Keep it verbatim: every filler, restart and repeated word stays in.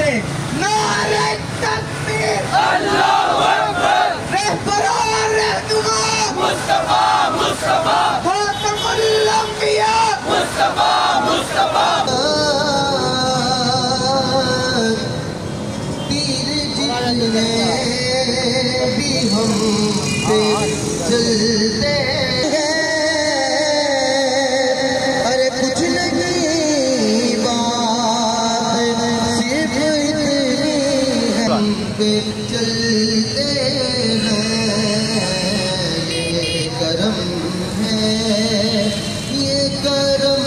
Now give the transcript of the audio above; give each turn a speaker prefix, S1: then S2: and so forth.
S1: है। नारे तकबीर,
S2: अल्लाहू अकबर,
S1: रहबरान रहनुमा
S2: मुस्तफा मुस्तफा,
S1: खातमुल अंबिया
S2: मुस्तफा मुस्तफा।
S1: पीर जितने भी हम पे चलते हैं, अरे कुछ नहीं बात सिर्फ इतनी हम पे चलते हैं। ये करम है, ये करम